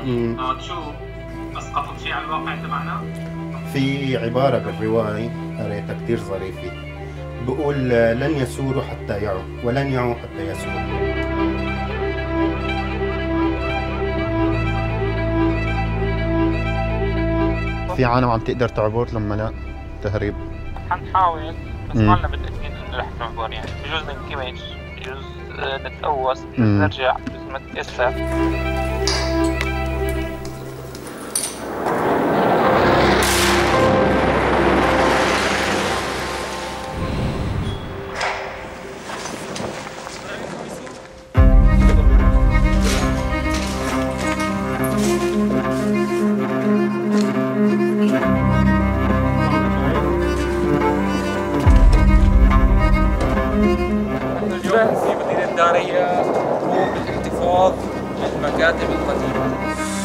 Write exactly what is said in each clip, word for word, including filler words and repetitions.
آه شو اسقطت شيء على الواقع تبعنا؟ في عبارة بالرواية قريتها كثير ظريفة، بقول لن يسوروا حتى يعوا ولن يعوا حتى يسوروا. في عالم عم تقدر تعبر لما لا تهريب؟ حنحاول بس ما لنا متأكدين انه رح نعبر، يعني بجوز ننكمش، بجوز نتقوس، بجوز نرجع، بجوز نتأثر. اليوم في مدينة دارية نقوم بالاحتفاظ بالمكاتب القديمة.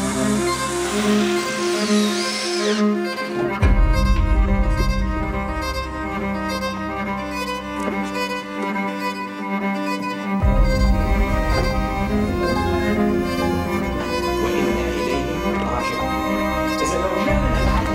وإنا إليه راجعون. إذا لو رجعنا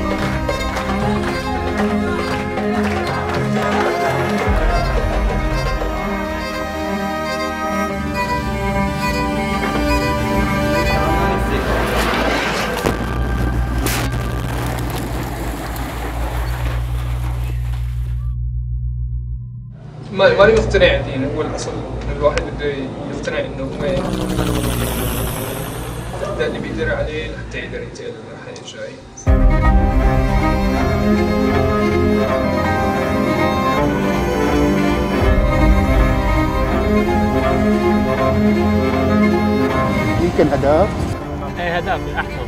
ما ماني مقتنع دين هو الأصل، الواحد بده يقتنع إنه ما ده اللي بيقدر عليه لحتى يقدر ينتقل للحياة الجاية. يمكن هداف؟ ايه هداف احسن.